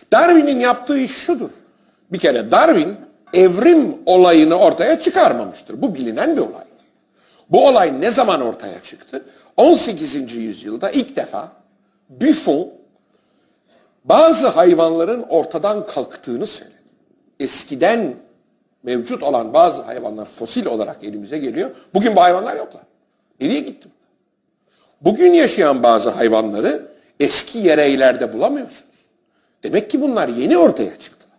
Darwin'in yaptığı iş şudur. Bir kere Darwin evrim olayını ortaya çıkarmamıştır. Bu bilinen bir olay. Bu olay ne zaman ortaya çıktı? 18. yüzyılda ilk defa Buffon bazı hayvanların ortadan kalktığını söyledi. Eskiden mevcut olan bazı hayvanlar fosil olarak elimize geliyor. Bugün bu hayvanlar yoklar. Nereye gitti? Bugün yaşayan bazı hayvanları eski yereylerde bulamıyorsunuz. Demek ki bunlar yeni ortaya çıktılar.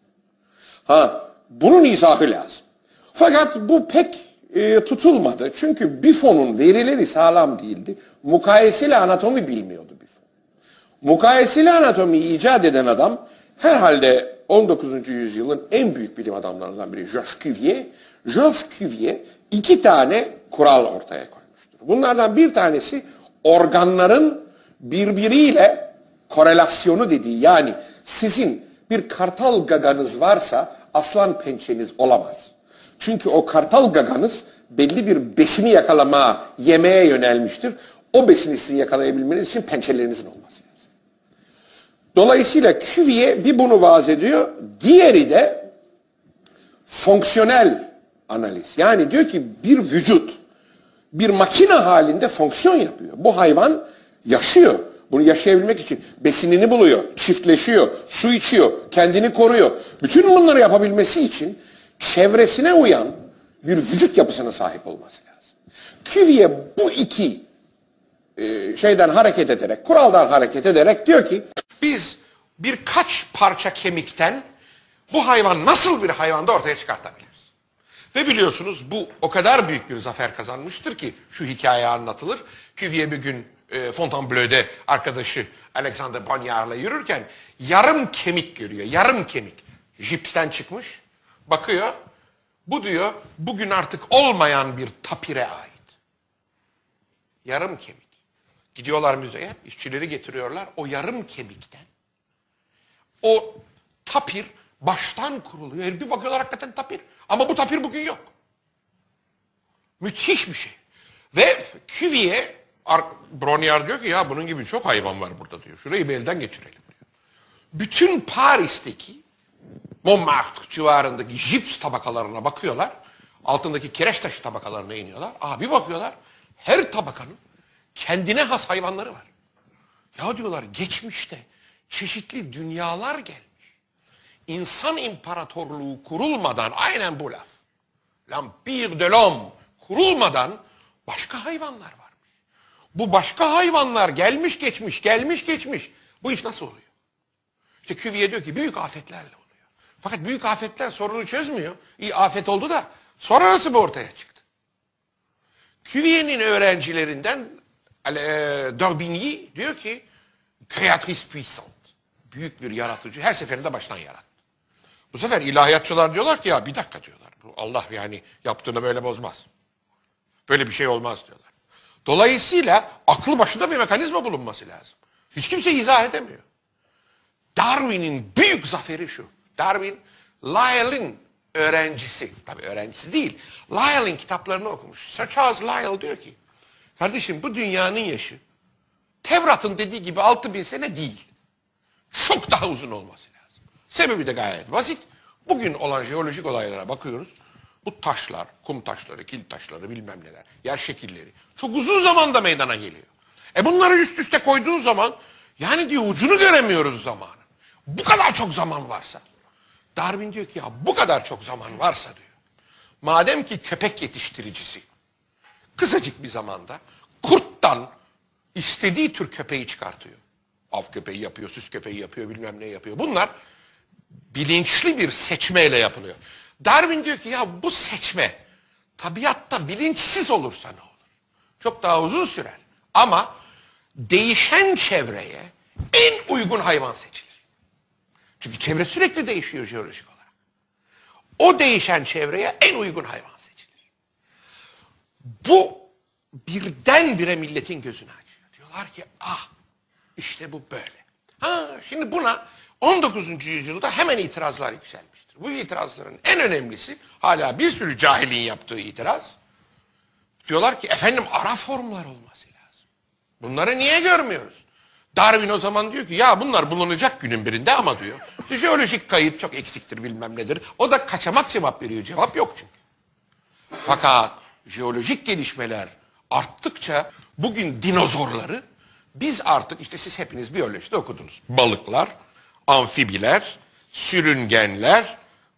Bunun izahı lazım. Fakat bu pek tutulmadı. Çünkü Buffon'un verileri sağlam değildi. Mukayeseli anatomi bilmiyordu Buffon. Mukayeseli anatomiyi icat eden adam herhalde 19. yüzyılın en büyük bilim adamlarından biri Georges Cuvier. Georges Cuvier 2 tane kural ortaya koymuştur. Bunlardan bir tanesi organların birbiriyle korelasyonu dediği, yani sizin bir kartal gaganız varsa aslan pençeniz olamaz. Çünkü o kartal gaganız belli bir besini yakalamaya, yemeye yönelmiştir. O besini sizin yakalayabilmeniz için pençelerinizin olması lazım. Dolayısıyla Cuvier bir bunu vaaz ediyor. Diğeri de fonksiyonel analiz. Yani diyor ki bir vücut bir makine halinde fonksiyon yapıyor. Bu hayvan yaşıyor. Bunu yaşayabilmek için besinini buluyor, çiftleşiyor, su içiyor, kendini koruyor. Bütün bunları yapabilmesi için çevresine uyan bir vücut yapısına sahip olması lazım. Cuvier bu iki şeyden hareket ederek, kuraldan hareket ederek diyor ki biz birkaç parça kemikten bu hayvan nasıl bir hayvanda ortaya çıkartabiliriz. Ve biliyorsunuz bu o kadar büyük bir zafer kazanmıştır ki şu hikaye anlatılır. Cuvier bir gün Fontainebleau'de arkadaşı Alexander Bagnard'la yürürken yarım kemik görüyor. Yarım kemik. Jipsten çıkmış. Bakıyor. Bu diyor bugün artık olmayan bir tapire ait. Yarım kemik. Gidiyorlar müzeye. İşçileri getiriyorlar. O yarım kemikten o tapir baştan kuruluyor. Bir bakıyorlar hakikaten tapir. Ama bu tapir bugün yok. Müthiş bir şey. Ve Cuvier, Brongniart diyor ki ya bunun gibi çok hayvan var burada diyor. Şurayı bir elden geçirelim diyor. Bütün Paris'teki Montmartre civarındaki jips tabakalarına bakıyorlar. Altındaki kireç taşı tabakalarına iniyorlar. Bir bakıyorlar her tabakanın kendine has hayvanları var. Ya diyorlar geçmişte çeşitli dünyalar gelmiş. İnsan imparatorluğu kurulmadan, aynen bu laf, l'Empire de l'Homme kurulmadan başka hayvanlar varmış. Bu başka hayvanlar gelmiş geçmiş, gelmiş geçmiş. Bu iş nasıl oluyor? İşte Cuvier diyor ki büyük afetlerle oluyor. Fakat büyük afetler sorunu çözmüyor. İyi afet oldu da sonra nasıl bu ortaya çıktı? Cuvier'in öğrencilerinden d'Orbigny diyor ki créatrice puissante. Büyük bir yaratıcı, her seferinde baştan yarattı. Bu sefer ilahiyatçılar diyorlar ki ya bir dakika diyorlar. Bu Allah yani yaptığını böyle bozmaz. Böyle bir şey olmaz diyorlar. Dolayısıyla aklı başında bir mekanizma bulunması lazım. Hiç kimse izah edemiyor. Darwin'in büyük zaferi şu. Darwin, Lyell'in öğrencisi. Tabii öğrencisi değil. Lyell'in kitaplarını okumuş. Sir Charles Lyell diyor ki, kardeşim bu dünyanın yaşı Tevrat'ın dediği gibi 6000 sene değil. Çok daha uzun olması lazım. Sebebi de gayet basit. Bugün olan jeolojik olaylara bakıyoruz. Bu taşlar, kum taşları, kil taşları, bilmem neler, yer şekilleri çok uzun zamanda meydana geliyor. Bunları üst üste koyduğun zaman yani diyor ucunu göremiyoruz zamanı. Bu kadar çok zaman varsa. Darwin diyor ki ya bu kadar çok zaman varsa diyor. Madem ki köpek yetiştiricisi kısacık bir zamanda kurttan istediği tür köpeği çıkartıyor. Av köpeği yapıyor, süs köpeği yapıyor, bilmem ne yapıyor. Bunlar bilinçli bir seçmeyle yapılıyor. Darwin diyor ki ya bu seçme tabiatta bilinçsiz olursa ne olur? Çok daha uzun sürer. Ama değişen çevreye en uygun hayvan seçilir. Çünkü çevre sürekli değişiyor jeolojik olarak. O değişen çevreye en uygun hayvan seçilir. Bu birdenbire milletin gözünü açıyor. Diyorlar ki işte bu böyle. Şimdi buna 19. yüzyılda hemen itirazlar yükselmiştir. Bu itirazların en önemlisi hala bir sürü cahilin yaptığı itiraz. Diyorlar ki efendim ara formlar olması lazım. Bunları niye görmüyoruz? Darwin o zaman diyor ki ya bunlar bulunacak günün birinde ama diyor. Jeolojik kayıt çok eksiktir bilmem nedir. O da kaçamak cevap veriyor. Cevap yok çünkü. Fakat jeolojik gelişmeler arttıkça bugün dinozorları biz artık işte siz hepiniz biyolojide okudunuz. Balıklar, amfibiler, sürüngenler,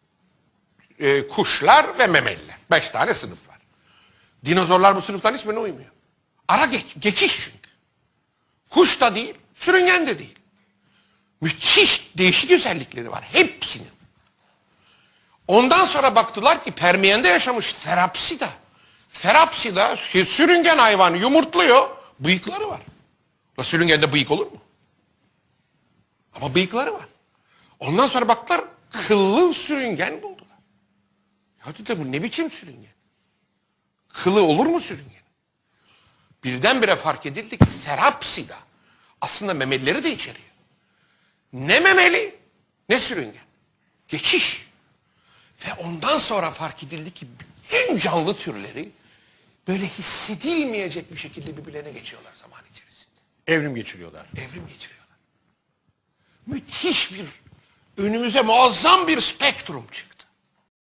kuşlar ve memeliler. 5 tane sınıf var. Dinozorlar bu sınıfların hiçbirine uymuyor. Geçiş çünkü. Kuş da değil, sürüngen de değil. Müthiş değişik özellikleri var hepsinin. Ondan sonra baktılar ki Permiyen'de yaşamış Therapsida. Therapsida sürüngen hayvanı yumurtluyor, bıyıkları var. Sürüngende bıyık olur mu? Ama bıyıkları var. Ondan sonra baktılar kıllı sürüngen buldular. Ya dediler bu ne biçim sürüngen? Kılı olur mu sürüngen? Birdenbire fark edildi ki Therapsida aslında memelileri de içeriyor. Ne memeli ne sürüngen. Geçiş. Ve ondan sonra fark edildi ki bütün canlı türleri böyle hissedilmeyecek bir şekilde birbirlerine geçiyorlar zaman içerisinde. Evrim geçiriyorlar. Evrim geçiriyorlar. Müthiş bir, önümüze muazzam bir spektrum çıktı.